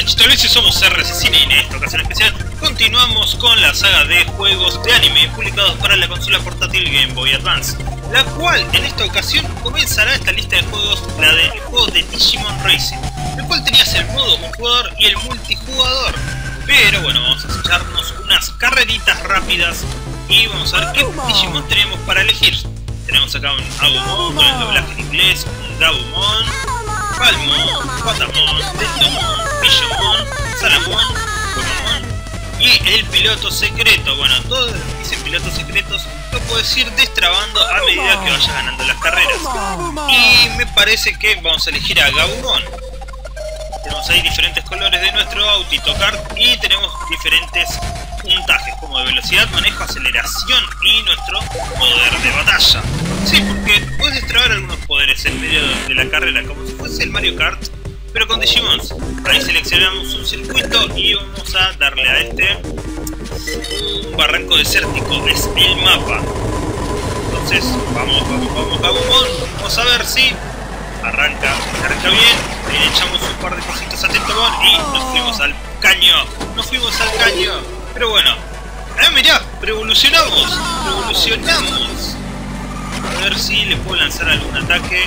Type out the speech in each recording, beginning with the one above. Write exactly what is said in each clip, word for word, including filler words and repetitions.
Digital Vicio, somos R C Cine y en esta ocasión especial continuamos con la saga de juegos de anime publicados para la consola portátil Game Boy Advance, la cual en esta ocasión comenzará esta lista de juegos, la del juego de Digimon Racing, el cual tenías el modo un jugador y el multijugador. Pero bueno, vamos a echarnos unas carreritas rápidas y vamos a ver qué Digimon tenemos para elegir. Tenemos acá un Agumon con el doblaje en inglés, un Gabumon, Palmon, Patamon, Tentomon, Billomon, Salamon, Gomamon y el piloto secreto. Bueno, todos los que dicen pilotos secretos lo puedes ir destrabando a medida que vayas ganando las carreras. Y me parece que vamos a elegir a Gabumon. Tenemos ahí diferentes colores de nuestro autito kart y tenemos diferentes puntajes como de velocidad, manejo, aceleración y nuestro poder de batalla. Sí, porque puedes destrabar algunos poderes en medio de la carrera, como si fuese el Mario Kart, pero con Digimons. Ahí seleccionamos un circuito y vamos a darle a este un barranco desértico, es el mapa. Entonces, vamos, vamos, vamos, vamos, vamos a ver si arranca, arranca bien. Ahí le echamos un par de cositas a Tentomon y nos fuimos al caño, nos fuimos al caño. Pero bueno, eh, mirá, revolucionamos, revolucionamos. A ver si le puedo lanzar algún ataque.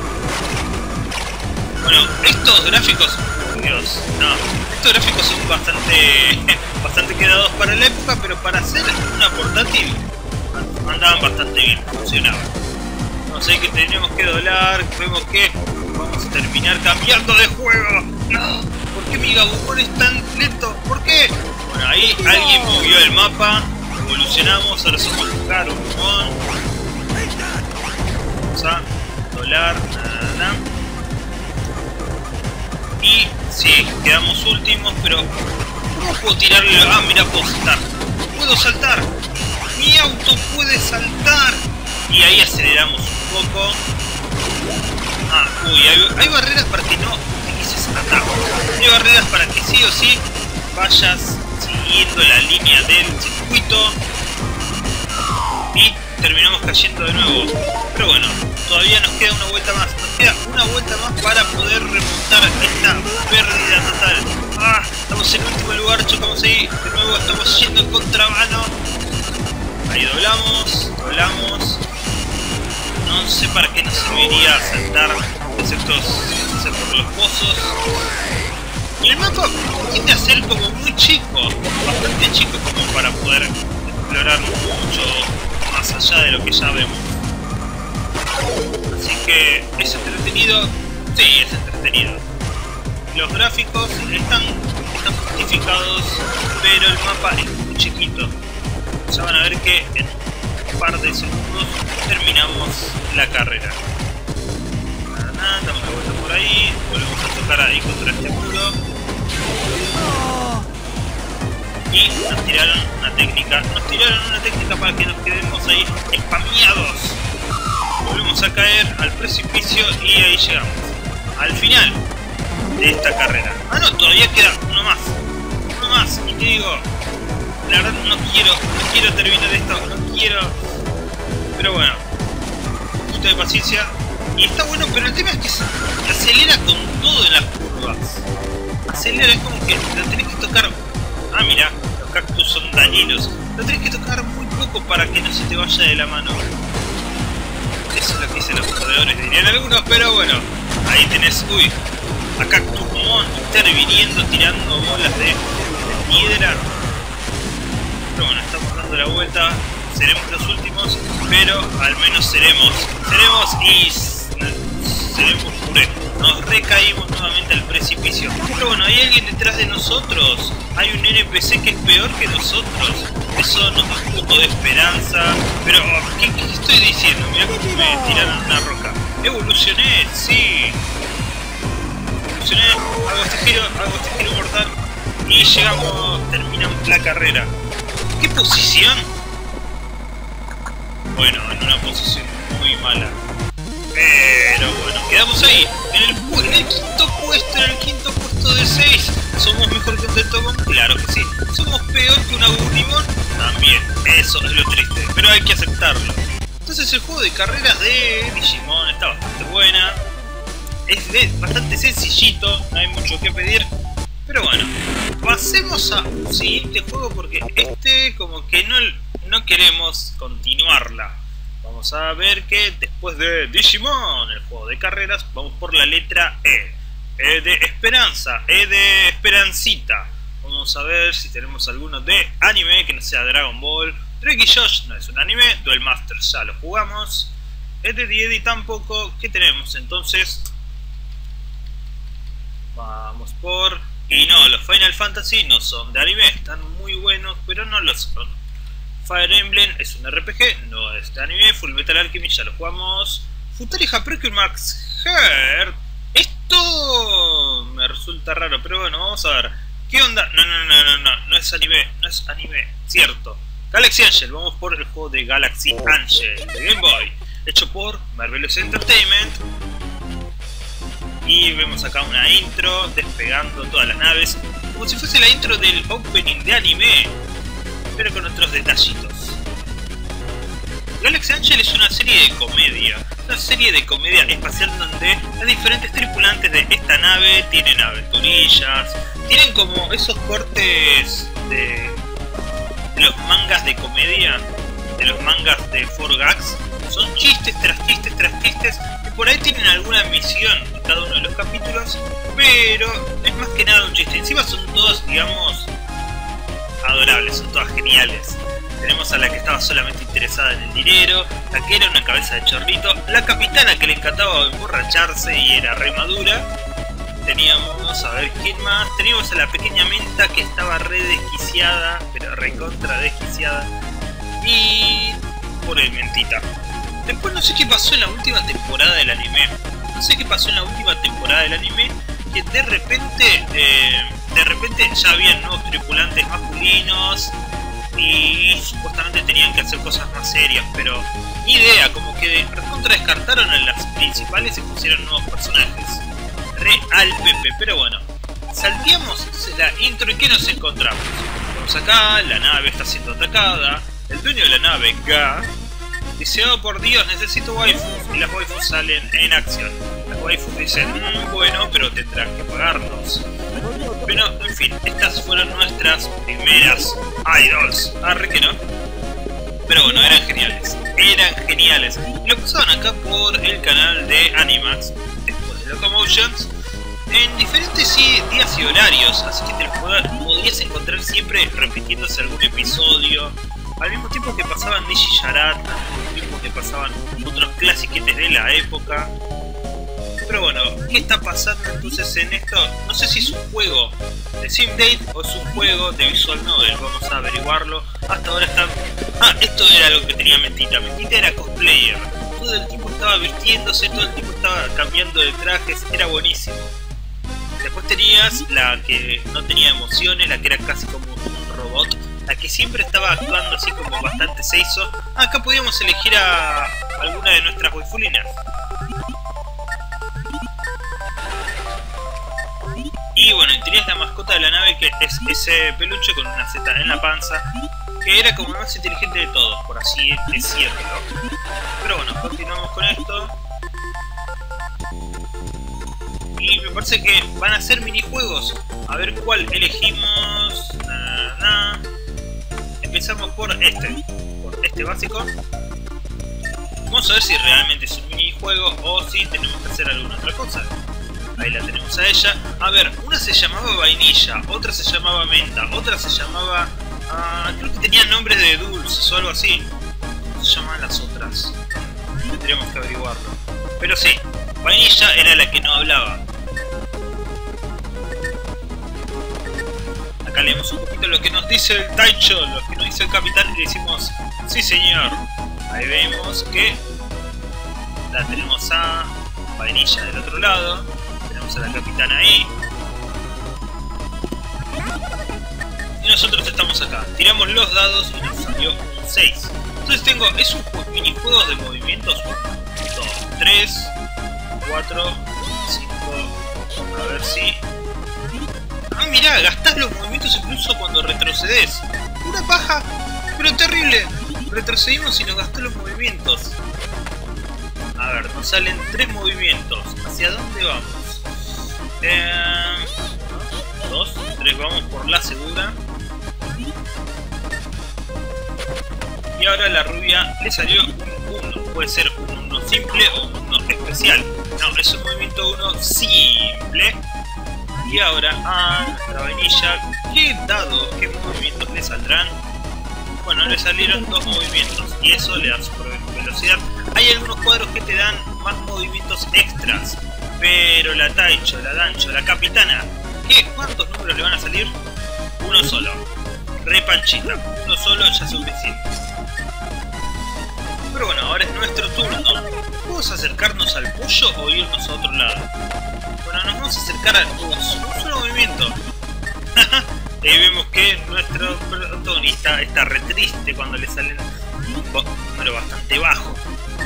Bueno, estos gráficos, Dios, no, estos gráficos son bastante, bastante quedados para la época, pero para hacer una portátil andaban bastante bien, funcionaban. No sé que tenemos que doblar, vemos que vamos a terminar cambiando de juego. No, ¿por qué mi Gabumon es tan lento? ¿Por qué? Bueno, ahí alguien movió el mapa, evolucionamos, ahora somos Garumon. Vamos a doblar, nada, nada. Y sí, quedamos últimos, pero ¿cómo puedo tirarle? Ah, mira, puedo saltar. Puedo saltar. Mi auto puede saltar. Y ahí aceleramos un poco. Ah, uy, hay, hay barreras para que no utilices atajo. Hay barreras para que sí o sí vayas siguiendo la línea del circuito. Y terminamos cayendo de nuevo. Pero bueno, todavía nos queda una vuelta más. Nos queda una vuelta más para poder remontar esta pérdida total. Ah, estamos en el último lugar, chocamos ahí. De nuevo estamos yendo en contramano. Ahí doblamos, doblamos. No sé para qué nos serviría saltar, excepto hacer por los pozos. Y el mapa tiende a ser como muy chico, bastante chico como para poder explorar mucho más allá de lo que ya vemos. Así que es entretenido, sí, es entretenido. Los gráficos están, están justificados, pero el mapa es muy chiquito. Ya van a ver que en un par de segundos terminamos la carrera. Nada, nada, damos la vuelta por ahí, volvemos a tocar ahí contra este muro. Y nos tiraron una técnica, nos tiraron una técnica para que nos quedemos ahí spameados. Volvemos a caer al precipicio y ahí llegamos al final de esta carrera. Ah no, todavía queda uno más, uno más, y te digo, la verdad no quiero, no quiero terminar esto, no quiero, pero bueno, un poquito de paciencia. Y está bueno, pero el tema es que se acelera con todo en las curvas. Acelera, es como que lo tenés que tocar. Ah, mira, los cactus son dañinos. Lo tenés que tocar muy poco para que no se te vaya de la mano. Eso es lo que dicen los perdedores, dirían algunos, pero bueno. Ahí tenés, uy, a Cactusmon interviniendo, tirando bolas de, de piedra. Pero bueno, estamos dando la vuelta. Seremos los últimos, pero al menos seremos. Seremos y seremos puré. Nos recaímos nuevamente al precipicio. Pero bueno, hay alguien detrás de nosotros. Hay un N P C que es peor que nosotros. Eso nos da un poco de esperanza. Pero, ¿qué, qué estoy diciendo? Mirá cómo me tiraron una roca. Evolucioné, sí. Evolucioné, hago este giro, hago este giro mortal. Y llegamos, terminamos la carrera. ¿Qué posición? Bueno, en una posición muy mala. Pero bueno, quedamos ahí, en el, en el quinto puesto, en el quinto puesto de seis. ¿Somos mejor que un Tentomon? Claro que sí. ¿Somos peor que un Agumon? También, eso es lo triste, pero hay que aceptarlo. Entonces el juego de carreras de Digimon está bastante buena. Es de, bastante sencillito, no hay mucho que pedir. Pero bueno, pasemos a un siguiente juego porque este como que no, no queremos continuarla. Vamos a ver que después de Digimon, el juego de carreras, vamos por la letra E. E de Esperanza, E de Esperancita. Vamos a ver si tenemos alguno de anime que no sea Dragon Ball. Drake y Josh no es un anime, Duel Master ya lo jugamos. E de Diedi tampoco. ¿Qué tenemos entonces? Vamos por... Y no, los Final Fantasy no son de anime, están muy buenos, pero no lo son. Fire Emblem es un R P G, no es de anime. Full Metal Alchemist ya lo jugamos. Futari Hapreku Max Heart. Esto me resulta raro, pero bueno, vamos a ver. ¿Qué onda? No, no, no, no, no, no es anime, no es anime, cierto. Galaxy Angel, vamos por el juego de Galaxy Angel de Game Boy, hecho por Marvelous Entertainment. Y vemos acá una intro despegando todas las naves, como si fuese la intro del opening de anime, pero con otros detallitos. Galaxy Angel es una serie de comedia, una serie de comedia espacial donde los diferentes tripulantes de esta nave tienen aventurillas, tienen como esos cortes de, de los mangas de comedia, de los mangas de four gags, son chistes tras chistes tras chistes, y por ahí tienen alguna misión en cada uno de los capítulos, pero es más que nada un chiste. Encima son todos, digamos, adorables, son todas geniales. Tenemos a la que estaba solamente interesada en el dinero, la que era una cabeza de chorrito, la capitana que le encantaba emborracharse y era re madura. Teníamos, a ver quién más, teníamos a la pequeña Menta que estaba re desquiciada, pero re contra desquiciada. Y... por el Mentita. Después no sé qué pasó en la última temporada del anime. No sé qué pasó en la última temporada del anime, que de repente, eh, de repente ya habían nuevos tripulantes masculinos y supuestamente tenían que hacer cosas más serias, pero ni idea, como que recontra descartaron a las principales y pusieron nuevos personajes. Re al Pepe, pero bueno. Salteamos la intro y ¿qué nos encontramos? Vamos acá, la nave está siendo atacada, el dueño de la nave, Ga, dice, oh por Dios, necesito waifus, y las waifus salen en acción. Las waifus dicen, mmm, bueno, pero tendrán que pagarnos. Pero, en fin, estas fueron nuestras primeras idols. Arre que no. Pero bueno, eran geniales. Eran geniales. Y lo pasaban acá por el canal de Animax, después de Locomotions, en diferentes días y horarios. Así que te podrías encontrar siempre repitiéndose algún episodio. Al mismo tiempo que pasaban Nishi Yarat, al mismo tiempo que pasaban otros clásicos de la época. Pero bueno, ¿qué está pasando entonces en esto? No sé si es un juego de SimDate o es un juego de Visual Novel, vamos a averiguarlo. Hasta ahora está... Ah, esto era algo que tenía Mentita. Mentita era cosplayer. Todo el tiempo estaba vistiéndose, todo el tiempo estaba cambiando de trajes, era buenísimo. Después tenías la que no tenía emociones, la que era casi como un robot, la que siempre estaba actuando así como bastante seizo. Ah, acá podíamos elegir a alguna de nuestras waifulinas. Y bueno, y tenías la mascota de la nave, que es ese peluche con una Z en la panza, que era como el más inteligente de todos, por así decirlo. Pero bueno, continuamos con esto. Y me parece que van a ser minijuegos. A ver cuál elegimos. Nah, nah. Empezamos por este. Por este básico. Vamos a ver si realmente es un minijuego o si tenemos que hacer alguna otra cosa. Ahí la tenemos a ella. A ver, una se llamaba Vainilla, otra se llamaba Menta, otra se llamaba... Uh, creo que tenían nombres de dulces o algo así. ¿Cómo se llamaban las otras? Tendríamos que averiguarlo. Pero sí, Vainilla era la que no hablaba. Acá leemos un poquito lo que nos dice el Taicho, lo que nos dice el capitán, y le decimos, sí señor. Ahí vemos que la tenemos a Vainilla del otro lado. Tenemos a la capitana ahí. Y nosotros estamos acá. Tiramos los dados y nos salió un seis. Entonces tengo, es un minijuego de movimientos. uno, dos, tres, cuatro, cinco. A ver si... Ah, mirá, gastás los movimientos incluso cuando retrocedes. Una paja, pero terrible. Retrocedimos y nos gastó los movimientos. A ver, nos salen tres movimientos. ¿Hacia dónde vamos? Eh, dos, tres, vamos por la segura. Y ahora la rubia le salió un uno. Puede ser un uno simple o un uno especial. No, es un movimiento uno simple. Y ahora a nuestra vainilla, ¿qué dados, qué movimientos le saldrán? Bueno, le salieron dos movimientos y eso le da super velocidad. Hay algunos cuadros que te dan más movimientos extras, pero la Taicho, la Dancho, la Capitana, ¿qué? ¿Cuántos números le van a salir? Uno solo. Re panchita, uno solo ya es suficiente. Pero bueno, ahora es nuestro turno. ¿Podemos acercarnos al pollo o irnos a otro lado? Bueno, nos vamos a acercar al pollo. Un solo movimiento. Ahí vemos que nuestro protagonista está re triste cuando le salen un número bastante bajo.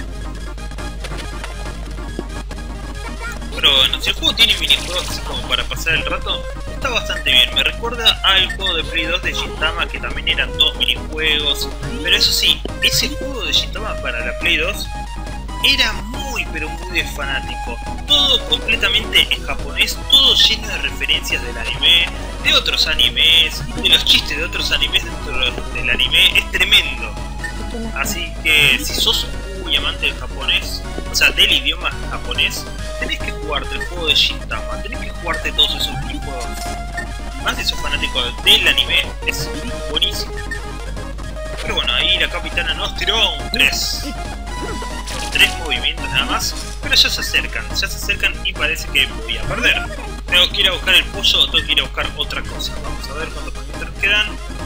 Pero bueno, si el juego tiene minijuegos así como para pasar el rato, está bastante bien. Me recuerda al juego de Play dos de Gintama, que también eran dos minijuegos. Pero eso sí, ese juego de Gintama para la Play dos era muy pero muy de fanático. Todo completamente en japonés, todo lleno de referencias del anime, de otros animes, de los chistes de otros animes dentro del anime. Es tremendo. Así que si sos muy amante del japonés, o sea, del idioma japonés, tenés que jugarte el juego de Gintama, tenés que jugarte todos esos minijuegos. Más si sos fanático del anime, es buenísimo. Pero bueno, ahí la Capitana nos tiró un tres. Tres movimientos nada más, pero ya se acercan, ya se acercan y parece que voy a perder. Tengo que ir a buscar el pollo o tengo que ir a buscar otra cosa. Vamos a ver cuántos movimientos quedan.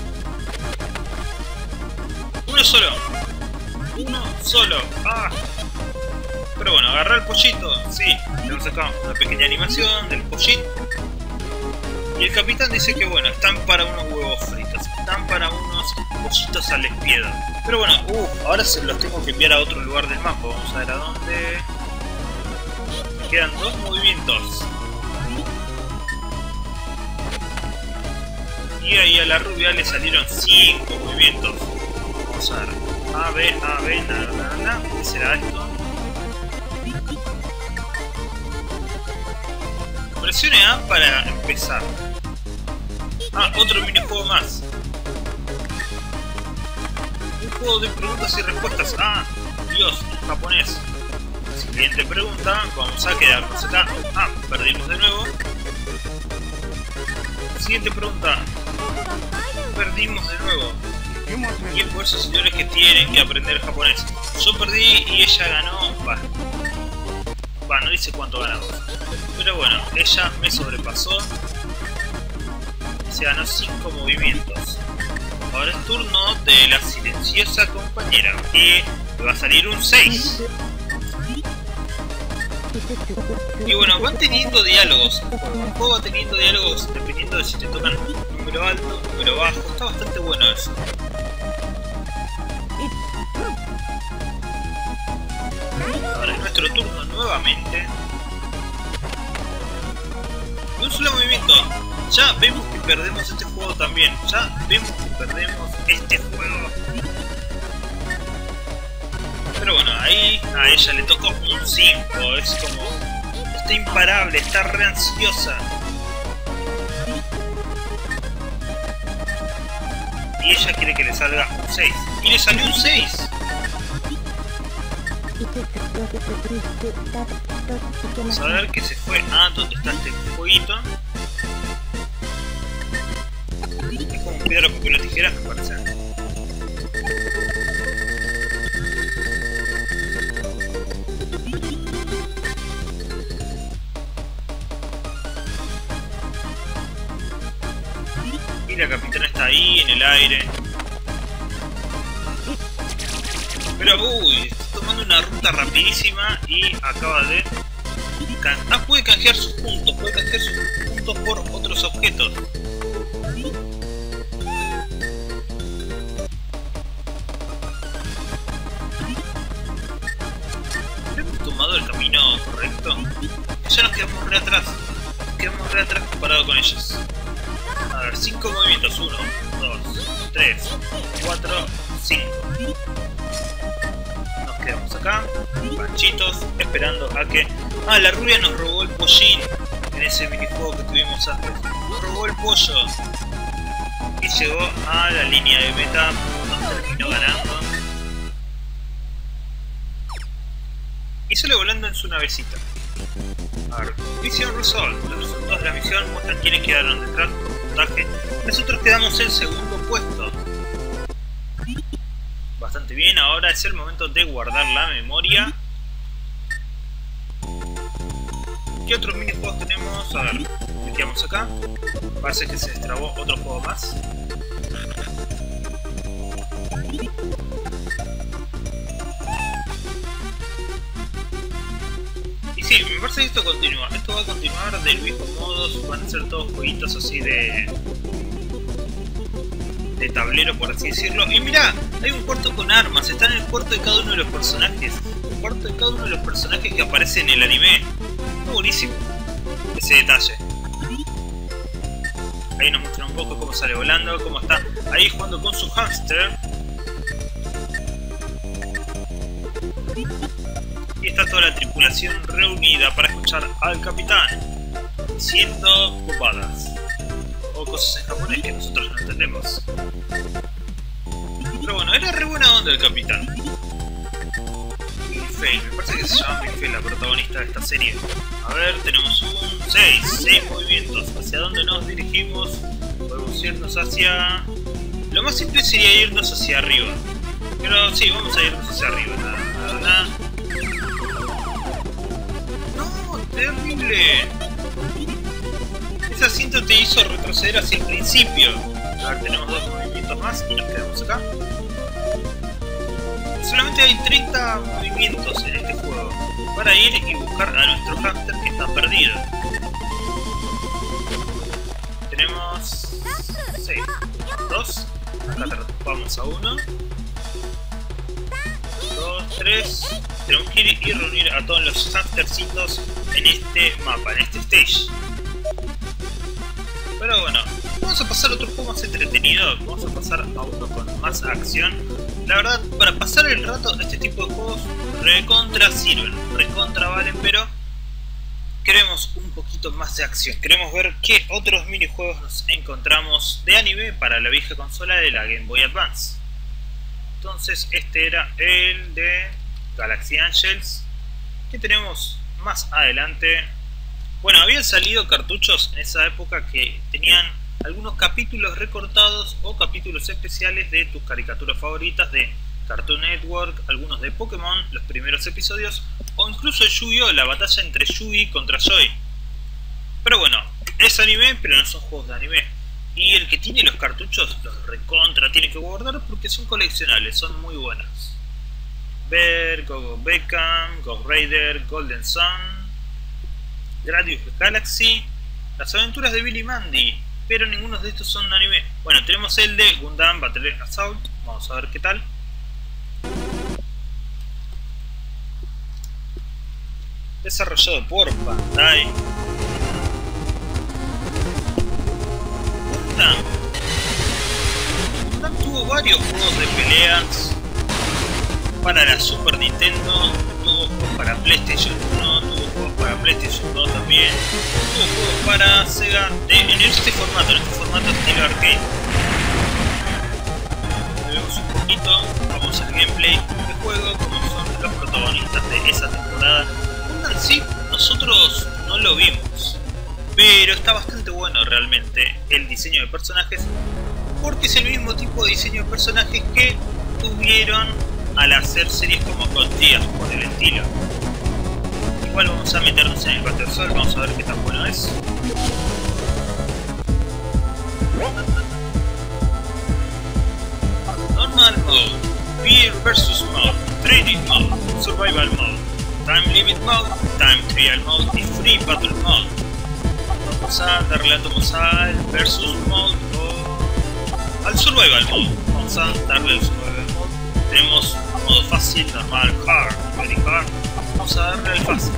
Uno solo. Uno solo. Ah. Pero bueno, agarrar el pollito. Sí, tenemos acá una pequeña animación del pollito. Y el capitán dice que bueno, están para unos huevos fritos, están para unos pollitos al espiedo. Pero bueno, uh, ahora se los tengo que enviar a otro lugar del mapa. Vamos a ver a dónde. Me quedan dos movimientos. Y ahí a la rubia le salieron cinco movimientos. Vamos a ver. A, B, A, B, nada, nada, nada. ¿Qué será esto? Presione A para empezar. Ah, otro minijuego más. Un juego de preguntas y respuestas. Ah, Dios, en japonés. Siguiente pregunta. Vamos a quedarnos acá. Ah, perdimos de nuevo. Siguiente pregunta. Perdimos de nuevo. Y es por esos señores que tienen que aprender japonés. Yo perdí y ella ganó. Va. Va, no dice cuánto ganamos. Pero bueno, ella me sobrepasó. Se ganó cinco movimientos. Ahora es turno de la silenciosa compañera, que le va a salir un seis. Y bueno, van teniendo diálogos. El juego va teniendo diálogos dependiendo de si te tocan un número alto, un número bajo. Está bastante bueno eso. Ahora es nuestro turno nuevamente. Un solo movimiento. Ya vemos que perdemos este juego también. Ya vemos que perdemos este juego. Pero bueno, ahí a ella le tocó un cinco. Es como... está imparable, está re ansiosa. Y ella quiere que le salga un seis. Y le salió un seis. Vamos a ver que se fue. Ah, ¿dónde está este jueguito? Es como piedra, papel o tijeras, me parece. Y la capitana está ahí en el aire. Pero, uy, está tomando una ruta rapidísima y acaba de... Ah, puede canjear sus puntos, puede canjear sus puntos por otros objetos. Hemos tomado el camino correcto. Ya nos quedamos re atrás. Nos quedamos re atrás comparado con ellos. A ver, cinco movimientos. uno, dos, tres, cuatro, cinco. Nos quedamos acá, panchitos, esperando a que... Ah, la rubia nos robó el pollín. en ese minijuego que tuvimos antes. Robó el pollo y llegó a la línea de meta, nos terminó ganando. Y sale volando en su navecita. A ver, misión resolved. Los resultados de la misión muestran quiénes quedaron detrás del puntaje. Nosotros quedamos en segundo puesto. Bastante bien, ahora es el momento de guardar la memoria. ¿Qué otros minijuegos tenemos? A ver, quedamos acá. Parece que se destrabó otro juego más. Y sí, me parece que esto continúa. Esto va a continuar del mismo modo. Van a ser todos jueguitos así de... de tablero, por así decirlo. Y mirá, hay un cuarto con armas. Está en el cuarto de cada uno de los personajes. El cuarto de cada uno de los personajes que aparece en el anime. Está buenísimo ese detalle. Ahí nos muestran un poco cómo sale volando, cómo está ahí jugando con su hámster. Y está toda la tripulación reunida para escuchar al capitán diciendo bobadas o cosas en japonés que nosotros no entendemos. Pero bueno, era re buena onda el capitán. Milfei, me parece que se llama Milfei, la protagonista de esta serie. A ver, tenemos un seis, seis movimientos. ¿Hacia dónde nos dirigimos? Podemos irnos hacia... Lo más simple sería irnos hacia arriba. Pero sí, vamos a irnos hacia arriba. Nada, nada, nada. ¡No! ¡Terrible! Ese asiento te hizo retroceder hacia el principio. A ver, tenemos dos movimientos más y nos quedamos acá. Solamente hay treinta movimientos en este juego para ir y buscar a nuestro hámster que está perdido. Tenemos seis, dos, acá vamos a uno, dos, tres. Tenemos que ir y reunir a todos los hámstercitos en este mapa, en este stage. Pero bueno, vamos a pasar a otro juego más entretenido. Vamos a pasar a uno con más acción. La verdad, para pasar el rato, este tipo de juegos recontra sirven, recontra valen, pero queremos un poquito más de acción. Queremos ver qué otros minijuegos nos encontramos de anime para la vieja consola de la Game Boy Advance. Entonces este era el de Galaxy Angels, que tenemos más adelante. Bueno, habían salido cartuchos en esa época que tenían algunos capítulos recortados o capítulos especiales de tus caricaturas favoritas de Cartoon Network, algunos de Pokémon, los primeros episodios, o incluso Yu-Gi-Oh!, la batalla entre Yugi contra Joy. Pero bueno, es anime, pero no son juegos de anime. Y el que tiene los cartuchos, los recontra, tiene que guardar porque son coleccionables, son muy buenos. Ver, Go Go Beckham, Ghost Rider, Golden Sun, Gradius Galaxy, Las aventuras de Billy y Mandy, pero ninguno de estos son anime. Bueno, tenemos el de Gundam Battle Assault, vamos a ver qué tal. Desarrollado por Bandai. Gundam. Gundam tuvo varios juegos de peleas para la Super Nintendo, tuvo juegos para PlayStation uno, tuvo juegos para PlayStation dos también, tuvo juegos para Sega de, en este formato, en este formato estilo arcade. Vemos un poquito, vamos al gameplay del juego, como son los protagonistas de esa temporada. Gundam sí, nosotros no lo vimos, pero está bastante bueno realmente el diseño de personajes, porque es el mismo tipo de diseño de personajes que tuvieron al hacer series como Code Geass, por el estilo. Igual vamos a meternos en el Battle Sol, vamos a ver qué tan bueno es. Normal Mode, Beer versus Mode, Trading Mode, Survival Mode, Time Limit Mode, Time Trial Mode y Free Battle Mode. Vamos a darle átomos al Versus Mode o al Survival Mode. Vamos a darle al Survival Mode. Tenemos modo fácil, normal, hard, very hard. Vamos a darle al fácil.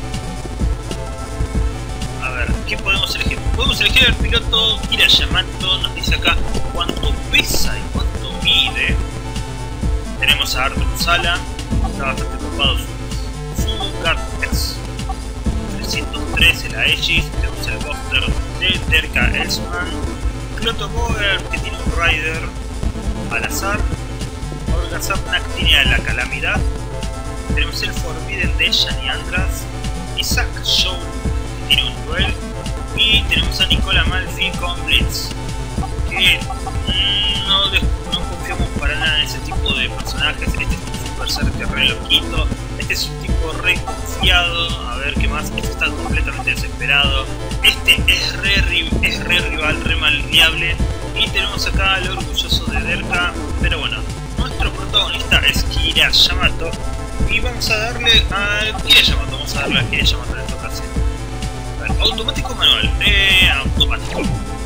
A ver, ¿qué podemos elegir? Podemos elegir al piloto Kira Yamato. Nos dice acá cuánto pesa y cuánto mide. Tenemos a Arthur Sala. Está bastante ocupado su, su Garters. trescientos tres aparece la Aegis, tenemos el Buster de Derka Elsman, Cloto Boger que tiene un Rider al azar, Olga Zapnak tiene a la Calamidad, tenemos el Forbidden de Shani Andras, Isaac Show que tiene un Duel, y tenemos a Nicola Malfi con Blitz, que mmm, no, no confiamos para nada en ese tipo de personajes. Este es un Super Cerque re loquito, este es un tipo re confiado, a ver qué más, este está completamente desesperado, este es re, es re rival, re malviable, y tenemos acá al orgulloso de Derka, pero bueno, nuestro protagonista es Kira Yamato, y vamos a darle a Kira Yamato, vamos a darle a Kira Yamato en esta ocasión. A ver, automático manual, eh, automático.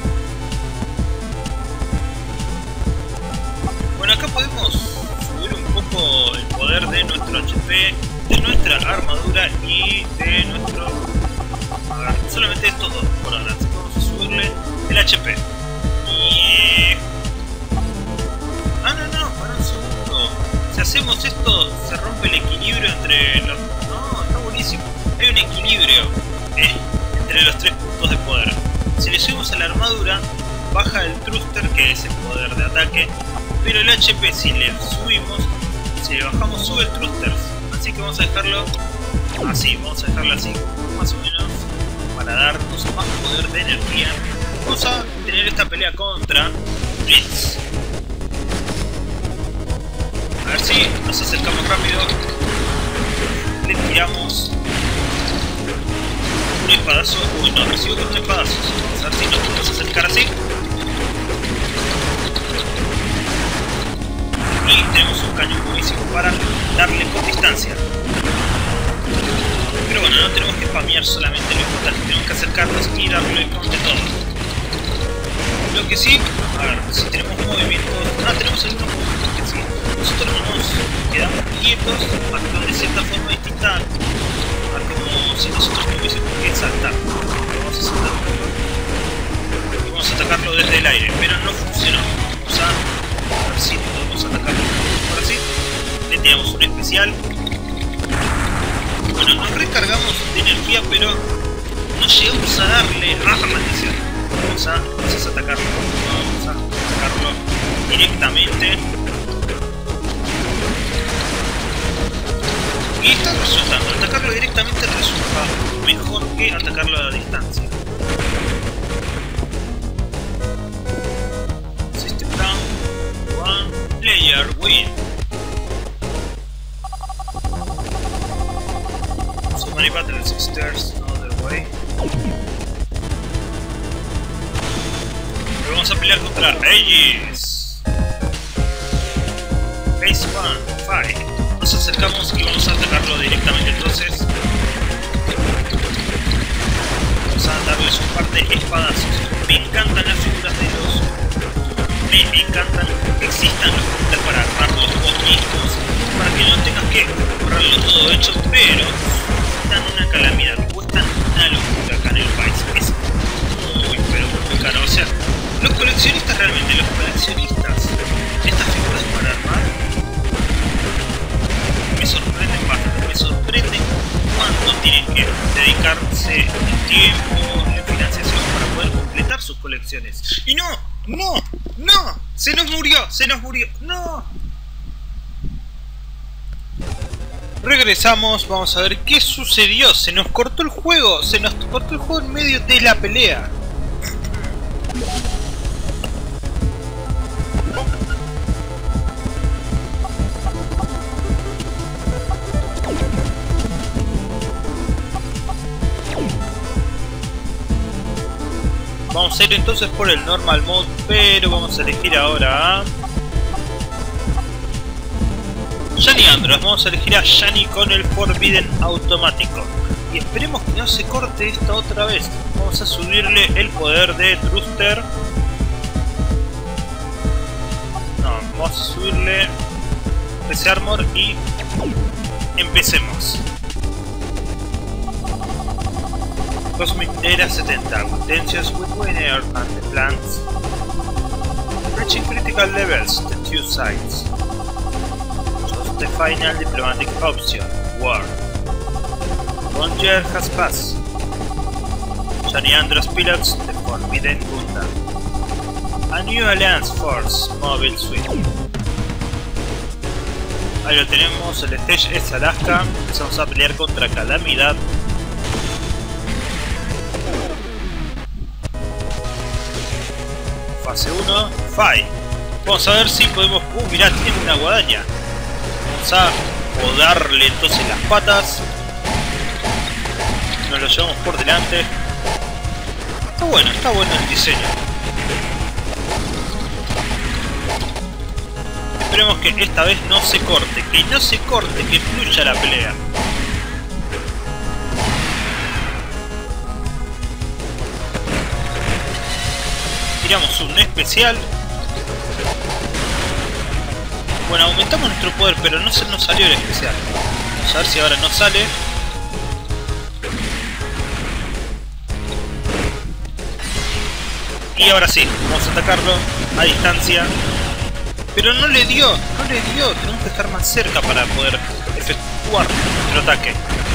Bueno, acá podemos subir un poco el poder de nuestro H P, de nuestra armadura y de nuestro... A ver, solamente estos dos por ahora, así que vamos a subirle el H P. Y... Ah, no, no, para un segundo. Si hacemos esto, se rompe el equilibrio entre los... No, está buenísimo. Hay un equilibrio eh, entre los tres puntos de poder. Si le subimos a la armadura, baja el thruster, que es el poder de ataque, pero el H P si le subimos, si le bajamos, sube el thruster. Así que vamos a dejarlo así, vamos a dejarlo así, más o menos, para darnos más poder de energía. Vamos a tener esta pelea contra Blitz. A ver si nos acercamos rápido. Le tiramos un espadazo. Uy, no, recibo con un espadazo. Vamos a ver si nos podemos acercar así. Y tenemos un cañón buenísimo para darle con distancia. Pero bueno, no tenemos que spamear solamente lo importante, tenemos que acercarnos y darle con de todo. Lo que sí, a ver, si tenemos movimientos... Ah, tenemos algunos movimientos que sí. Nosotros nos quedamos quietos, actuando de cierta forma distinta a como si nosotros tuviésemos que saltar. Vamos a saltar y vamos a atacarlo desde el aire, pero no funcionó. Vamos a... A ver si podemos atacarlo por así. Le tiramos un especial. Bueno, nos recargamos de energía, pero no llegamos a darle. ¡Ah, maldición! Vamos a, vamos a atacarlo. Vamos a atacarlo directamente. Y está resultando. Atacarlo directamente resulta mejor que atacarlo a la distancia. System down. One player win. So many battles, there's no other way. Y vamos a pelear contra Aegis. Phase one, five. Nos acercamos y vamos a atacarlo directamente entonces. Vamos a darles un par de espadazos. Me encantan las figuras de los... Me encantan que existan los puntos para armarlos vos mismos, para que no tengas que comprarlo todo hecho, pero dan una calamidad, cuestan una locura acá en el país. Es muy, pero muy caro. O sea, los coleccionistas realmente, los coleccionistas, estas figuras para armar, me sorprenden bastante, me sorprenden cuánto tienen que dedicarse el tiempo, la financiación para poder completar sus colecciones. Y no, no, no, se nos murió, se nos murió, no. Regresamos, vamos a ver qué sucedió. Se nos cortó el juego, se nos cortó el juego en medio de la pelea. Vamos a ir entonces por el normal mode, pero vamos a elegir ahora a Shani Andras. Vamos a elegir a Shani con el Forbidden automático. Y esperemos que no se corte esta otra vez. Vamos a subirle el poder de Thruster. No, vamos a subirle ese armor y empecemos. Cosmic Era setenta, with tensions between air and the plants, reaching critical levels to two sides. Just the final diplomatic option, war. One year has passed. Johnny Andros Pilots de Forbidden Gundam. A New Alliance Force Mobile Suite. Ahí lo tenemos, el stage es Alaska. Empezamos a pelear contra Calamidad. Fase uno, Fight. Vamos a ver si podemos... Uh, mirá, tiene una guadaña. Vamos a podarle entonces las patas. Nos lo llevamos por delante. Está bueno, está bueno el diseño. Esperemos que esta vez no se corte, que no se corte, que fluya la pelea. Tiramos un especial. Bueno, aumentamos nuestro poder, pero no se nos salió el especial. Vamos a ver si ahora nos sale. Y ahora sí, vamos a atacarlo a distancia. Pero no le dio, no le dio. Tenemos que estar más cerca para poder efectuar nuestro ataque.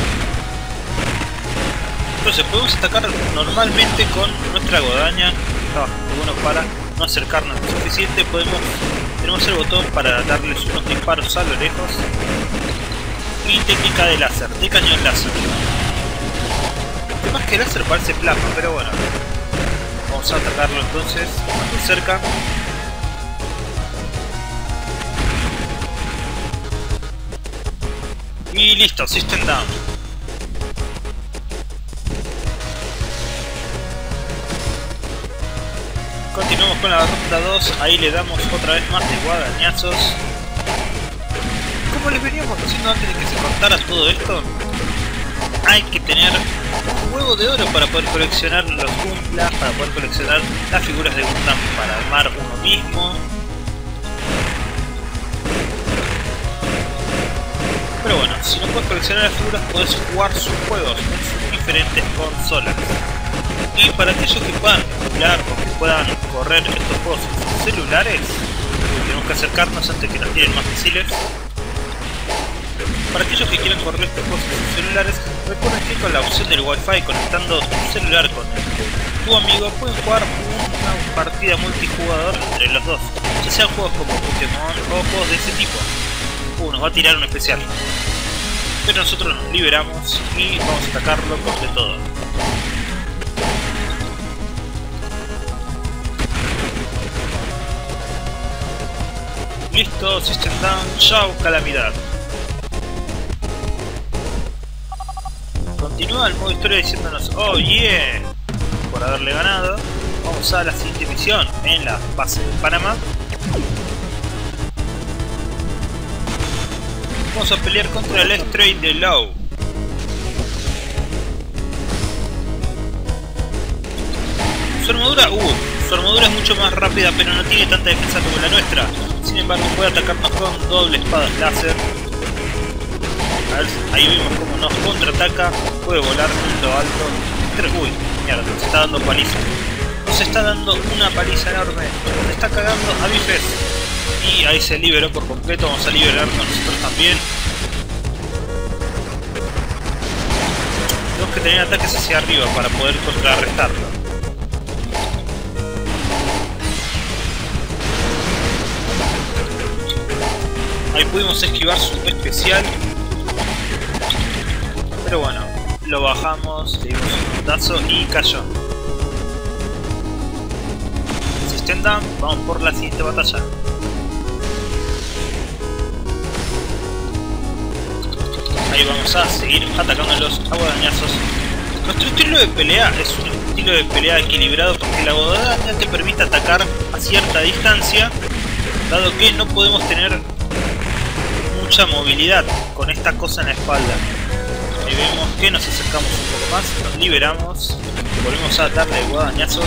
Entonces podemos atacar normalmente con nuestra guadaña. Está bastante bueno para no acercarnos lo suficiente. Podemos, tenemos el botón para darles unos disparos a lo lejos. Y técnica de láser, de cañón láser. Más que láser parece plasma, pero bueno. Vamos a atacarlo entonces muy cerca. Y listo, System Down. Continuamos con la ronda dos, ahí le damos otra vez más de guadañazos. Como les veníamos diciendo antes de que se cortara todo esto, hay que tener un huevo de oro para poder coleccionar los Gunpla, para poder coleccionar las figuras de Gundam para armar uno mismo. Pero bueno, si no puedes coleccionar las figuras, puedes jugar sus juegos en sus diferentes consolas. Y para aquellos que puedan emular o que puedan correr estos juegos en sus celulares, tenemos que acercarnos antes que nos tiren más misiles. Para aquellos que quieran correr estos juegos en sus celulares, recuerden que con la opción del Wi-Fi conectando tu celular con tu amigo pueden jugar una partida multijugador entre los dos, ya sean juegos como Pokémon o juegos de ese tipo. Uh, nos va a tirar un especial. Pero nosotros nos liberamos y vamos a atacarlo con de todo. Listo, System Down, chao Calamidad. Continúa el modo historia diciéndonos, oh yeah, por haberle ganado. Vamos a la siguiente misión en la base de Panamá. Vamos a pelear contra el Stray de Low. Su armadura, uh, su armadura es mucho más rápida, pero no tiene tanta defensa como la nuestra. Sin embargo, puede atacarnos con doble espada láser. Ahí vemos cómo nos contraataca. Puede volar en lo alto. Uy, mierda, nos está dando paliza. Nos está dando una paliza enorme. Nos está cagando a bifes. Y ahí se liberó por completo. Vamos a liberarnos nosotros también. Tenemos que tener ataques hacia arriba para poder contrarrestarlo. Ahí pudimos esquivar su especial. Pero bueno, lo bajamos, le dimos un puntazo y cayó. System Down, vamos por la siguiente batalla. Ahí vamos a seguir atacando los guadañazos. Nuestro estilo de pelea es un estilo de pelea equilibrado porque la guadaña te permite atacar a cierta distancia, dado que no podemos tener mucha movilidad con esta cosa en la espalda. Ahí vemos que nos acercamos un poco más, nos liberamos, volvemos a darle guadañazos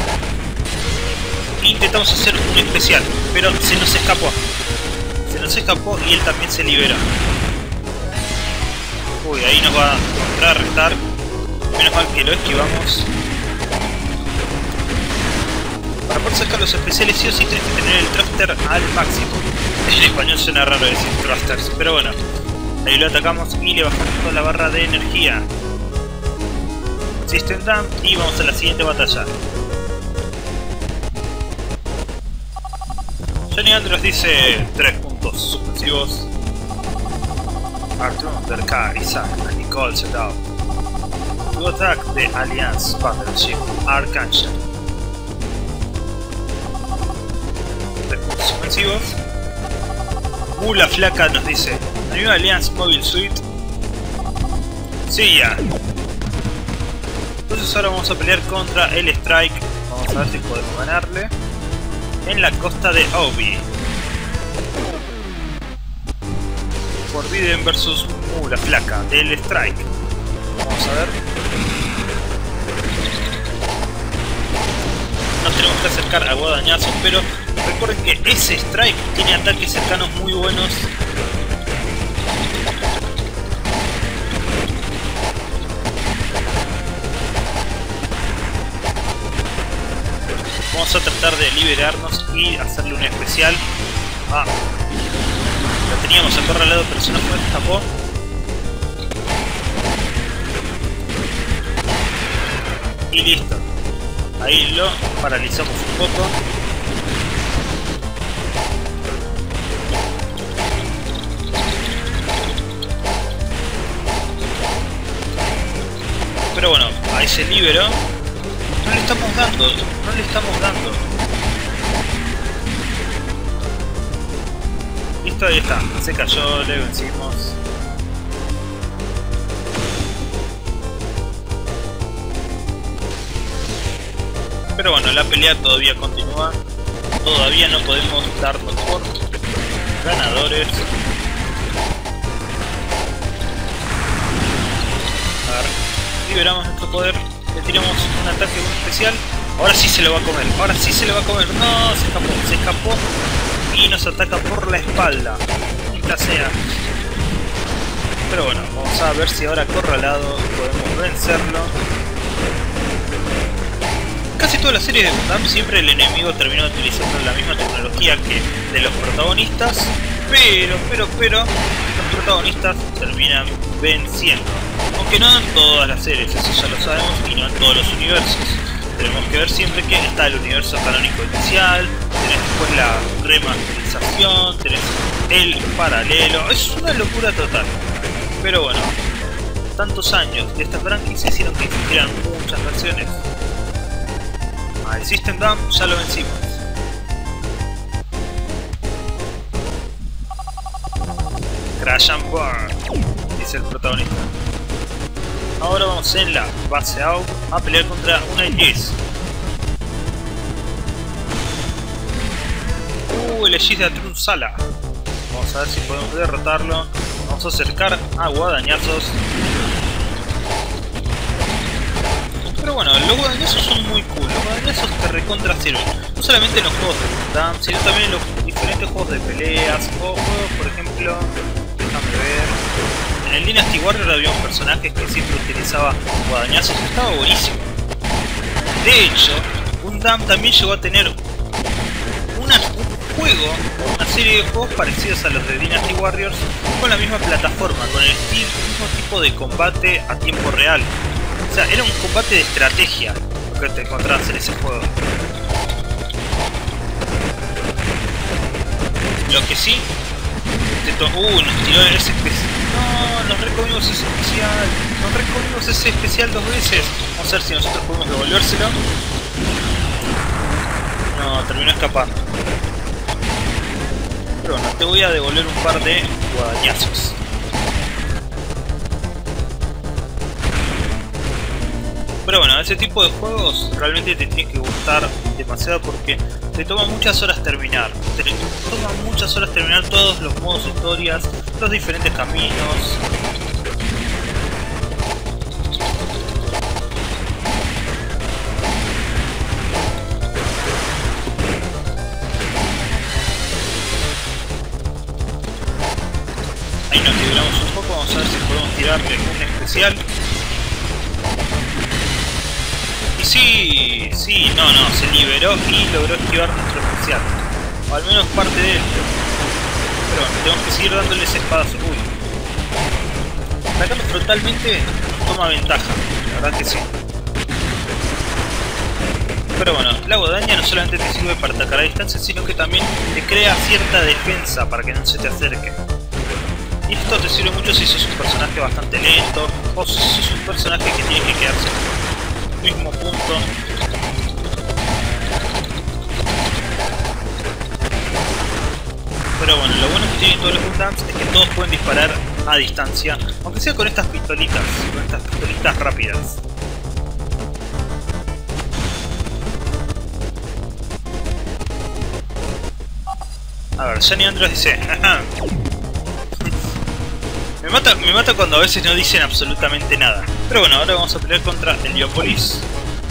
e intentamos hacer un especial, pero se nos escapó. Se nos escapó y él también se liberó. Uy, ahí nos va a contrarrestar. Menos mal que lo esquivamos. Para poder sacar los especiales sí o sí tienes que tener el thruster al máximo. En español suena raro decir thrusters, pero bueno. Ahí lo atacamos y le bajamos toda la barra de energía. System Dump y vamos a la siguiente batalla. Johnny Andrews dice tres puntos suspensivos. Arthur, Derka, Isaac and Nicole set out to attack the Alliance battleship Archangel. tres puntos suspensivos. Mula Flaca nos dice New Alliance Mobile Suite. Sí, ya. Entonces ahora vamos a pelear contra el Strike. Vamos a ver si podemos ganarle. En la costa de Obi. Forbidden versus Mula Flaca del Strike. Vamos a ver. Nos tenemos que acercar a guadañazos, pero recuerden que ese Strike tiene ataques cercanos muy buenos. Vamos a tratar de liberarnos y hacerle un especial. Ah, lo teníamos acorralado, pero se nos fue, escapó. Y listo. Ahí lo paralizamos un poco. Pero bueno, ahí se liberó. No le estamos dando, no le estamos dando. Listo, ahí está. Se cayó, le vencimos. Pero bueno, la pelea todavía continúa. Todavía no podemos darnos por ganadores. A ver, liberamos nuestro poder. Le tiramos un ataque muy especial. Ahora sí se lo va a comer. Ahora sí se lo va a comer. No, se escapó. Se escapó. Y nos ataca por la espalda. Quizá sea. Pero bueno, vamos a ver si ahora acorralado podemos vencerlo. Casi todas las series de Gundam siempre el enemigo termina utilizando la misma tecnología que de los protagonistas. Pero, pero, pero, los protagonistas terminan venciendo. Aunque no en todas las series, eso ya lo sabemos, y no en todos los universos. Tenemos que ver siempre que está el universo canónico inicial, tenés después la remasterización, tenés el paralelo, es una locura total. Pero bueno, tantos años de esta franquicia hicieron que existieran muchas versiones. Al System Dump ya lo vencimos. Crash and Burn, dice el protagonista. Ahora vamos en la base A U a pelear contra una Aegis. Uh, el Aegis de Atrun Sala. Vamos a ver si podemos derrotarlo. Vamos a acercar a guadañazos. Pero bueno, los guadañazos son muy cool. Los guadañazos te recontra sirven. No solamente en los juegos de Gundam, sino también en los diferentes juegos de peleas o juegos, por ejemplo, déjame ver. En el Dynasty Warrior había un personaje que siempre utilizaba guadañazos, estaba buenísimo. De hecho, Gundam también llegó a tener una, un juego, una serie de juegos parecidos a los de Dynasty Warriors, con la misma plataforma, con el, estilo, el mismo tipo de combate a tiempo real. O sea, era un combate de estrategia lo que te encontrabas en ese juego. Lo que sí, te to uh, nos tiró ese especial. No, nos recomimos ese especial. Nos recomimos ese especial dos veces. Vamos a ver si nosotros podemos devolvérselo. No, terminó escapando. Pero bueno, te voy a devolver un par de guadañazos. Pero bueno, ese tipo de juegos realmente te tiene que gustar demasiado porque te toma muchas horas terminar. Te toma muchas horas terminar todos los modos historias, los diferentes caminos. Ahí nos libramos un poco, vamos a ver si podemos tirarle un especial. Y sí, sí, no, no, se liberó y logró esquivar nuestro especial. O al menos parte de él. Pero bueno, tenemos que seguir dándoles espadas. Uy. Atacando frontalmente toma ventaja, la verdad que sí. Pero bueno, la guadaña no solamente te sirve para atacar a distancia, sino que también te crea cierta defensa para que no se te acerque. Y esto te sirve mucho si sos un personaje bastante lento o si sos un personaje que tiene que quedarse en el mismo punto. Pero bueno, lo bueno que tienen todos los Gundams es que todos pueden disparar a distancia, aunque sea con estas pistolitas, con estas pistolitas rápidas. A ver, Johnny Andros dice, ajá. me, mata, me mata cuando a veces no dicen absolutamente nada. Pero bueno, ahora vamos a pelear contra Heliopolis,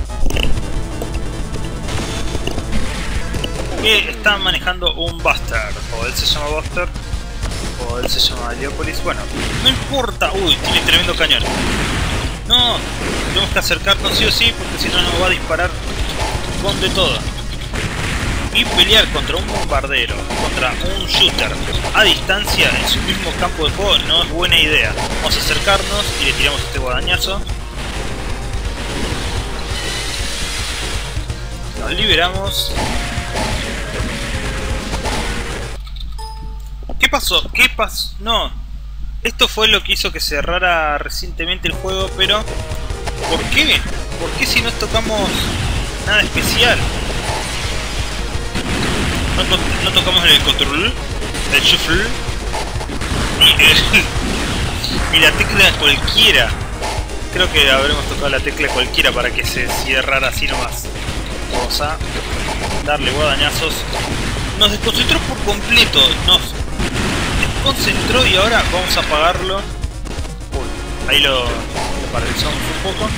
que está manejando un Buster, o él se llama Buster, o él se llama Heliopolis. Bueno, no importa. Uy, tiene tremendo cañón. No, tenemos que acercarnos sí o sí, porque si no nos va a disparar con de todo. Y pelear contra un bombardero, contra un shooter a distancia en su mismo campo de juego no es buena idea. Vamos a acercarnos y le tiramos este guadañazo. Nos liberamos. ¿Qué pasó? ¿Qué pasó? No. Esto fue lo que hizo que cerrara recientemente el juego, pero ¿por qué? ¿Por qué si no tocamos nada especial? No, to no tocamos el control, el shuffle y, el, y la tecla cualquiera. Creo que habremos tocado la tecla cualquiera para que se cerrara así nomás. Vamos a darle guadañazos. Nos desconcentró por completo. Nos desconcentró y ahora vamos a apagarlo. Uy, ahí lo, lo paralizamos un poco.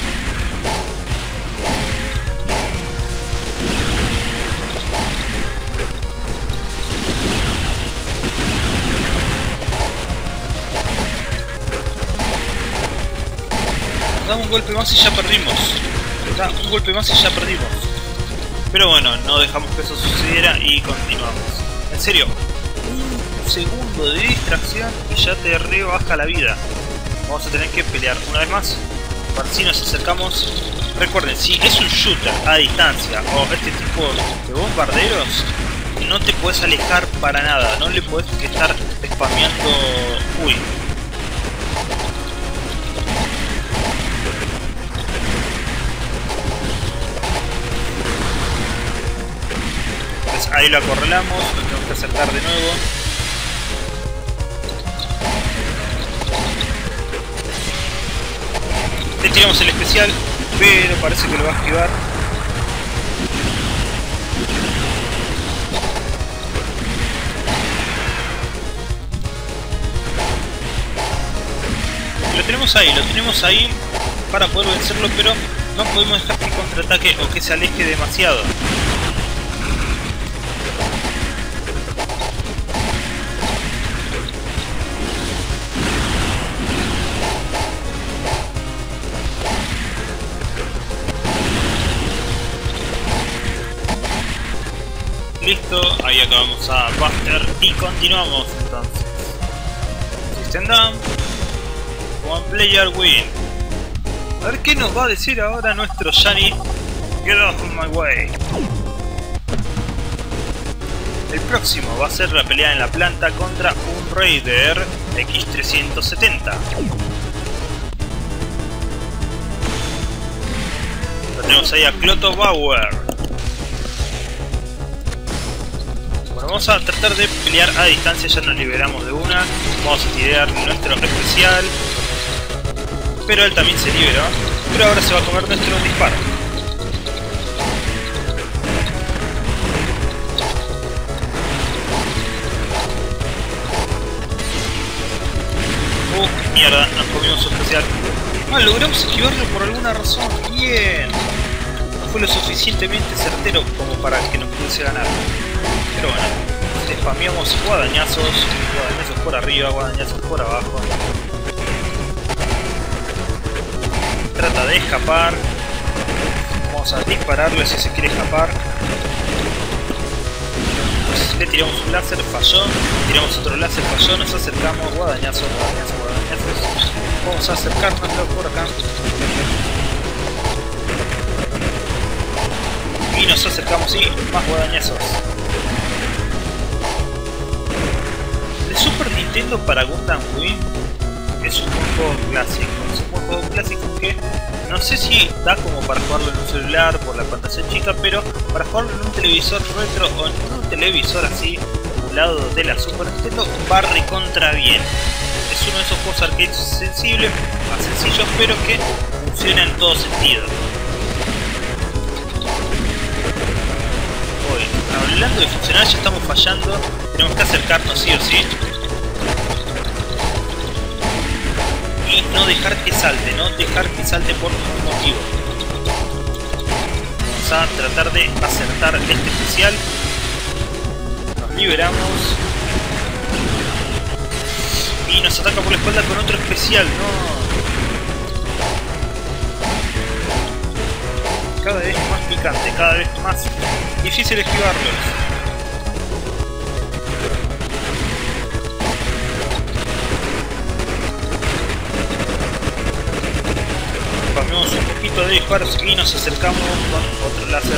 Un golpe más y ya perdimos. Da un golpe más y ya perdimos. Pero bueno, no dejamos que eso sucediera y continuamos. En serio, un segundo de distracción y ya te rebaja la vida. Vamos a tener que pelear una vez más. Para si nos acercamos. Recuerden, si es un shooter a distancia o este tipo de bombarderos, no te puedes alejar para nada. No le puedes estar spameando. Uy. Ahí lo acorralamos, nos tenemos que acercar de nuevo. Le tiramos el especial, pero parece que lo va a esquivar. Lo tenemos ahí, lo tenemos ahí para poder vencerlo, pero no podemos dejar que contraataque o que se aleje demasiado. Listo, ahí acabamos a Buster y continuamos entonces. System down, one player win. A ver qué nos va a decir ahora nuestro Johnny. Get off my way. El próximo va a ser la pelea en la planta contra un Raider X trescientos setenta. Lo tenemos ahí a Cloto Bauer. Vamos a tratar de pelear a distancia, ya nos liberamos de una. Vamos a tirar nuestro especial. Pero él también se liberó. Pero ahora se va a comer nuestro disparo. Uh, mierda, nos comimos su especial. Ah, logramos esquivarlo por alguna razón. Bien. No fue lo suficientemente certero como para que nos pudiese ganar. Pero bueno, spameamos guadañazos, guadañazos por arriba, guadañazos por abajo. Trata de escapar. Vamos a dispararle si se quiere escapar. Entonces le tiramos un láser, falló. Tiramos otro láser, falló. Nos acercamos, guadañazos, guadañazos, guadañazos. Vamos a acercarnos por acá. Y acercamos y más guadañazos. El Super Nintendo para Gundam Wing es un buen juego clásico. Es un buen juego clásico que no sé si da como para jugarlo en un celular por la pantalla chica, pero para jugarlo en un televisor retro o en un televisor así, emulado de la Super Nintendo, va recontra bien. Es uno de esos juegos arcades sensibles, más sencillos, pero que funciona en todo sentido. Hoy, hablando de funcionar, ya estamos fallando. Tenemos que acercarnos sí o sí. Y no dejar que salte, no dejar que salte por ningún motivo. Vamos a tratar de acertar este especial. Nos liberamos. Y nos ataca por la espalda con otro especial, no. Cada vez más picante, cada vez más difícil esquivarlos. Cambiamos un poquito de disparos y nos acercamos con otro láser.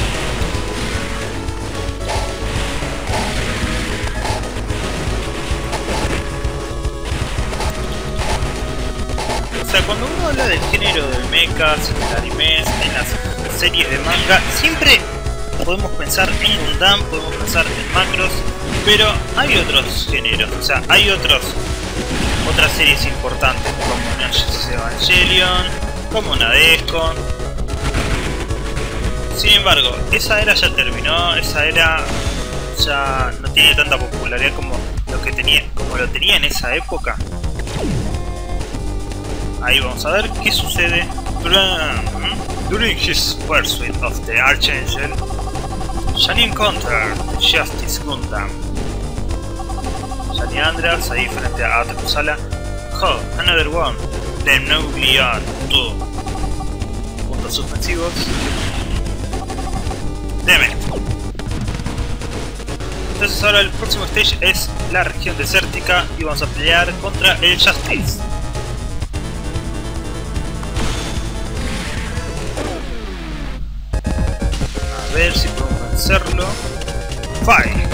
O sea, cuando uno habla del género de mechas, en el anime, en las series de manga, siempre podemos pensar en Gundam, podemos pensar en Macross, pero hay otros géneros, o sea, hay otros otras series importantes como Neon Genesis Evangelion, como Nadesco. Sin embargo, esa era ya terminó, esa era ya no tiene tanta popularidad como lo que tenía, como lo tenía en esa época. Ahí vamos a ver qué sucede. During his pursuit of the Archangel, Shani encountered Justice Gundam. Shani Andreas ahí frente a Atakusala. Oh, another one. The Nucleon two. Puntos suspensivos. Damn it. Entonces ahora el próximo stage es la región desértica y vamos a pelear contra el Justice. A ver si podemos vencerlo. Fire.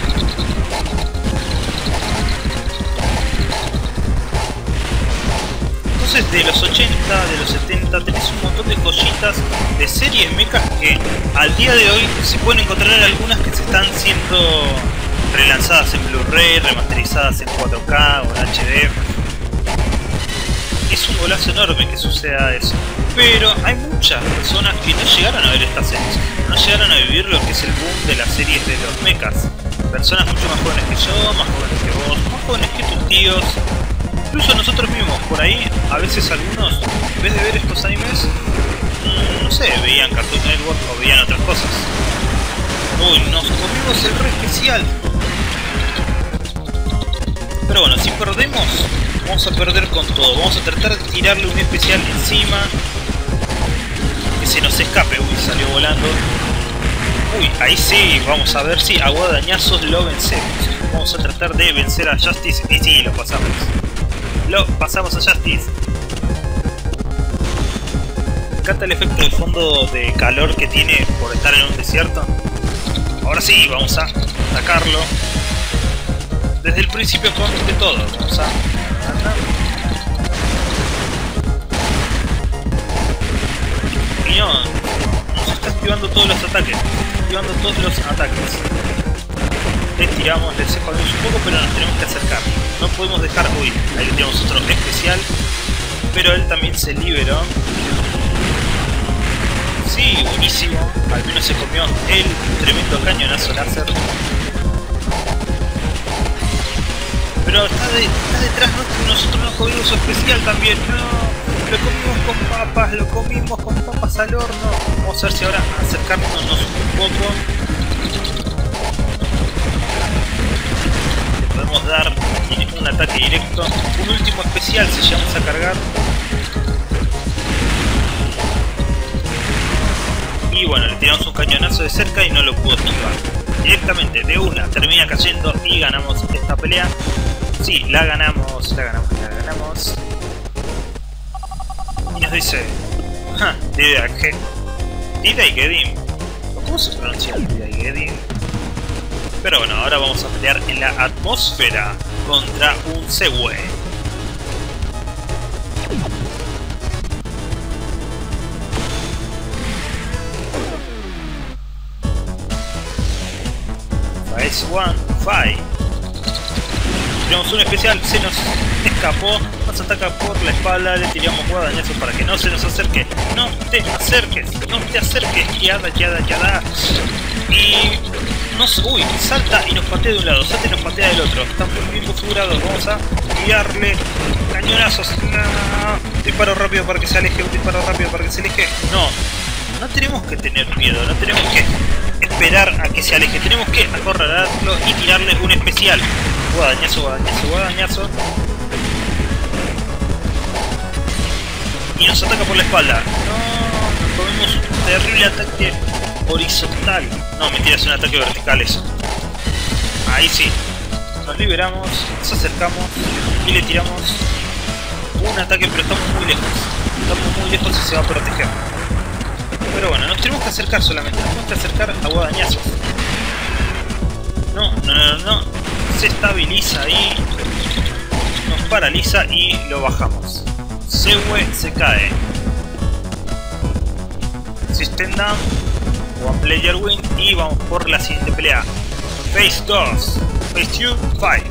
Entonces de los ochenta, de los setenta tenés un montón de joyitas de series mechas que al día de hoy se pueden encontrar algunas que se están siendo relanzadas en Blu-ray, remasterizadas en cuatro K o en H D. Es un golazo enorme que suceda eso. Pero hay muchas personas que no llegaron a ver estas series, no llegaron a vivir lo que es el boom de las series de los mechas. Personas mucho más jóvenes que yo, más jóvenes que vos, más jóvenes que tus tíos, incluso nosotros mismos. Por ahí, a veces algunos, en vez de ver estos animes, mmm, no sé, veían Cartoon Network o veían otras cosas. Uy, nos comimos el re especial. Pero bueno, si perdemos, vamos a perder con todo. Vamos a tratar de tirarle un especial encima. Que se nos escape. Uy, salió volando. Uy, ahí sí, vamos a ver si a guadañazos lo vencemos. Vamos a tratar de vencer a Justice. Y sí, lo pasamos. Lo pasamos a Justice. Me encanta el efecto de fondo de calor que tiene por estar en un desierto. Ahora sí, vamos a atacarlo. Desde el principio con de todo. Vamos a... Y no, nos está esquivando todos los ataques. Esquivando todos los ataques. Le tiramos, le separamos un poco, pero nos tenemos que acercar. No podemos dejar... Uy, ahí le tiramos otro especial. Pero él también se liberó. Sí, buenísimo. Al menos se comió el tremendo cañonazo láser. Pero está, de, está detrás nuestro y nosotros nos comimos su especial también. No, lo comimos con papas, lo comimos con papas al horno. Vamos a ver si ahora acercándonos un poco le podemos dar un ataque directo. Un último especial si llegamos a cargar. Y bueno, le tiramos un cañonazo de cerca y no lo pudo esquivar. Directamente de una termina cayendo y ganamos esta pelea. Sí, la ganamos, la ganamos, la ganamos. Y nos dice... Ja, Did I get him? ¿Cómo se pronuncia Brigadier? Pero bueno, ahora vamos a pelear en la atmósfera contra un Segue. Phase one, five. Tenemos un especial, se nos escapó, nos ataca por la espalda, le tiramos guadañazos para que no se nos acerque. No te acerques, no te acerques, yada, yada, yada. Y nos, uy, salta y nos patea de un lado, salta y nos patea del otro. Están muy bien configurados, vamos a tirarle cañonazos. No. Disparo rápido para que se aleje, un disparo rápido para que se aleje. No, no tenemos que tener miedo, no tenemos que esperar a que se aleje, tenemos que acorralarlo y tirarle un especial. Guadañazo, guadañazo, guadañazo. Y nos ataca por la espalda. No, nos comemos un terrible ataque horizontal. No, mentira, es un ataque vertical eso. Ahí sí. Nos liberamos, nos acercamos y le tiramos un ataque, pero estamos muy lejos. Estamos muy lejos y se va a proteger. Pero bueno, nos tenemos que acercar solamente. Nos tenemos que acercar a guadañazos. No, no, no, no. Se estabiliza ahí, nos paraliza y lo bajamos. Segue se cae. System down, one player win y vamos por la siguiente pelea. Phase dos, Phase two, five.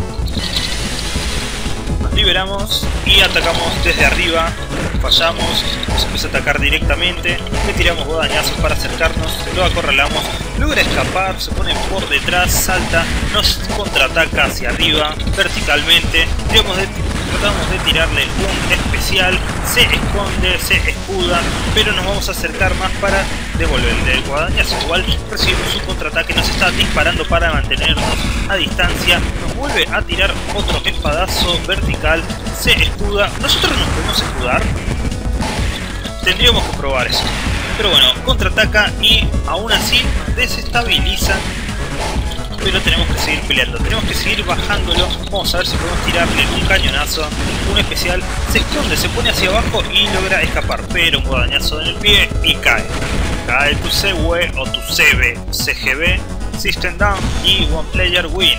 Nos liberamos y atacamos desde arriba. Fallamos, nos empieza a atacar directamente, le tiramos guadañazos para acercarnos, lo acorralamos, logra escapar, se pone por detrás, salta, nos contraataca hacia arriba, verticalmente, tiramos de, tratamos de tirarle un especial, se esconde, se escuda, pero nos vamos a acercar más para devolverle el guadañazo. Igual recibimos un contraataque, nos está disparando para mantenernos a distancia, nos vuelve a tirar otro espadazo vertical, se escuda, nosotros nos podemos escudar. Tendríamos que probar eso. Pero bueno, contraataca y aún así nos desestabiliza. Pero tenemos que seguir peleando, tenemos que seguir bajándolo. Vamos a ver si podemos tirarle un cañonazo, un especial. Se esconde, se pone hacia abajo y logra escapar. Pero un guadañazo en el pie y cae. Cae tu Segue o tu C B, C G B, System Down y One Player Win.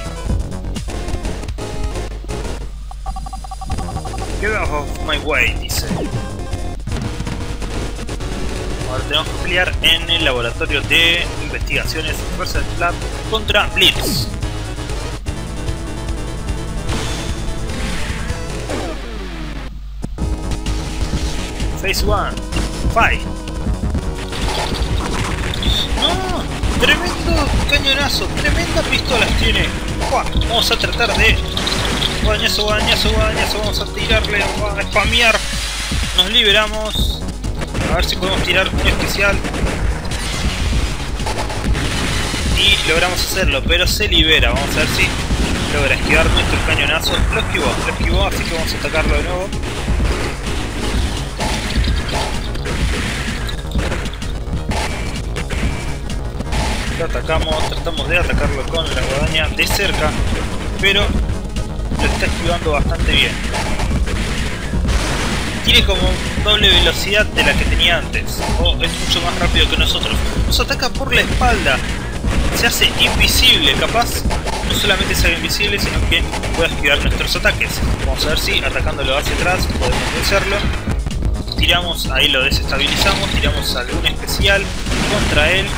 Get out of my way, dice. Ahora tenemos que pelear en el laboratorio de investigaciones Research Lab contra Blitz. Phase one, five. No, tremendo cañonazo, tremenda pistolas tiene. Uah, vamos a tratar de guadañazo, guadañazo, guadañazo, vamos a tirarle, a spamear. Nos liberamos. A ver si podemos tirar un especial. Y logramos hacerlo, pero se libera. Vamos a ver si logra esquivar nuestro cañonazo. Lo esquivó, lo esquivó, así que vamos a atacarlo de nuevo. Lo atacamos, tratamos de atacarlo con la guadaña de cerca, pero lo está esquivando bastante bien. Tiene como doble velocidad de la que tenía antes, o es mucho más rápido que nosotros. Nos ataca por la espalda, se hace invisible, capaz no solamente se haga invisible, sino que pueda esquivar nuestros ataques. Vamos a ver si atacándolo hacia atrás podemos vencerlo. Tiramos, ahí lo desestabilizamos, tiramos algún especial contra él,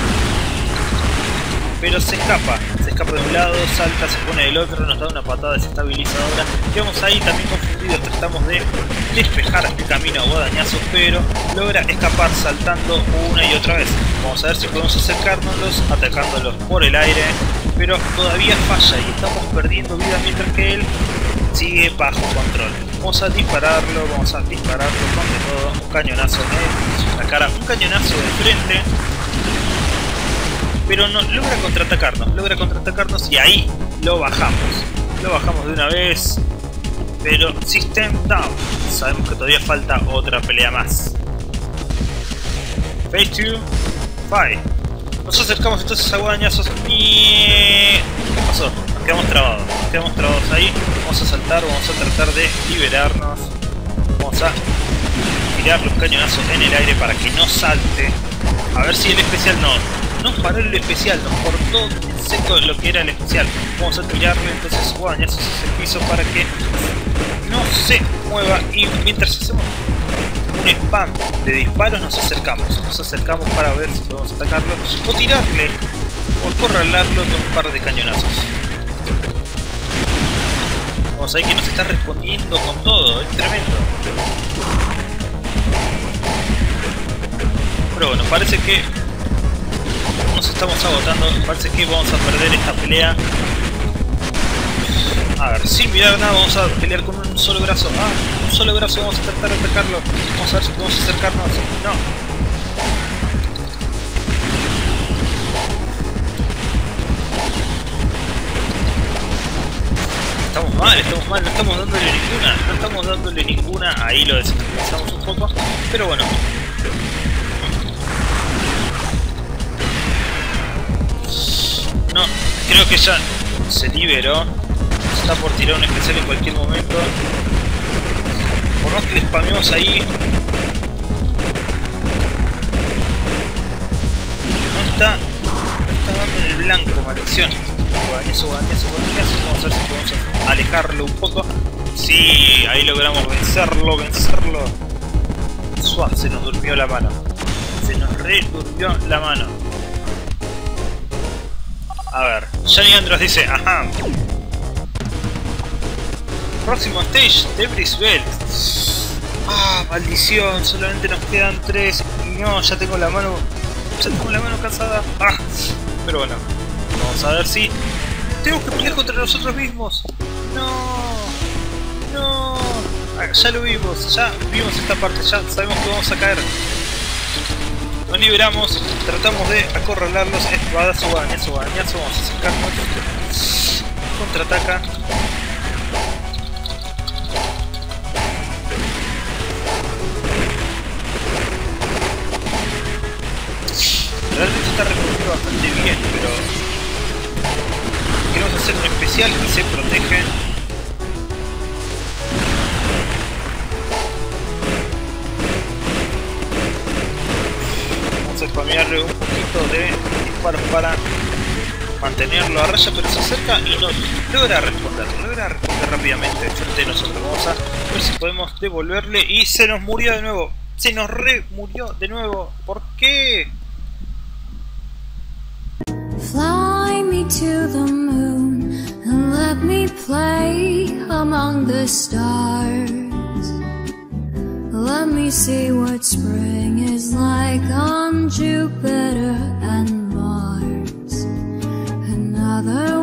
pero se escapa, se escapa de un lado, salta, se pone del otro, nos da una patada desestabilizadora. Quedamos ahí también confundidos, tratamos de despejar el camino a guadañazos, pero logra escapar saltando una y otra vez. Vamos a ver si podemos acercárnoslos atacándolos por el aire, pero todavía falla y estamos perdiendo vida mientras que él sigue bajo control. Vamos a dispararlo, vamos a dispararlo con de todo, un cañonazo en la cara, un cañonazo de frente. Pero no, logra contraatacarnos, logra contraatacarnos y ahí lo bajamos. Lo bajamos de una vez, pero System Down. Sabemos que todavía falta otra pelea más. Phase two, five. Nos acercamos entonces a guadañazos y... ¿qué pasó? Nos quedamos trabados, nos quedamos trabados ahí. Vamos a saltar, vamos a tratar de liberarnos. Vamos a tirarle un cañonazo en el aire para que no salte. A ver si el especial no... No paró el especial, nos cortó en seco lo que era el especial. Vamos a tirarle entonces guadañazos hacia el piso para que no se mueva. Y mientras hacemos un spam de disparos nos acercamos. Nos acercamos para ver si podemos atacarlo o tirarle o acorralarlo con un par de cañonazos. Vamos ahí que nos está respondiendo con todo, es tremendo. Pero bueno, parece que nos estamos agotando, parece que vamos a perder esta pelea. A ver, sin mirar nada vamos a pelear con un solo brazo. Ah, un solo brazo, vamos a tratar de atacarlo. Vamos a ver si podemos acercarnos. No. Estamos mal, estamos mal, no estamos dándole ninguna, no estamos dándole ninguna. Ahí lo desestabilizamos un poco, pero bueno. No, creo que ya se liberó. Está por tirar un especial en cualquier momento. Por más que le spameemos ahí. No está. No está dando en el blanco, maldición. Guadañazo, guadañazo, guadañazo. Vamos a ver si podemos alejarlo un poco. Sí, ahí logramos vencerlo, vencerlo. Suave, se nos durmió la mano. Se nos re durmió la mano. A ver, Johnny Andros dice, ajá. Próximo stage, Debris Belt. Ah, maldición, solamente nos quedan tres. Y no, ya tengo la mano. Ya tengo la mano cansada. Ah, pero bueno, vamos a ver si tenemos que pelear contra nosotros mismos. No, no. Ah, ya lo vimos, ya vimos esta parte, ya sabemos que vamos a caer. Nos liberamos, tratamos de acorralarlos, espadazo, guadañazo, guadañazo, vamos a acercarnos. Contraataca. Realmente está respondiendo bastante bien, pero queremos hacer un especial y se protege. Vamos a spamearle un poquito de disparos para mantenerlo a raya, pero se acerca y no logra responder, logra responder rápidamente frente a nosotros. Vamos a ver si podemos devolverle y se nos murió de nuevo. Se nos re murió de nuevo. ¿Por qué? Fly me to the moon and let me play among the stars. Let me see what spring is like on Jupiter and Mars. Another